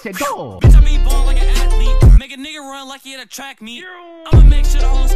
Let's go. Bitch, I be ball like an athlete. Make a nigga run like he at a track meet. I'ma make sure the whole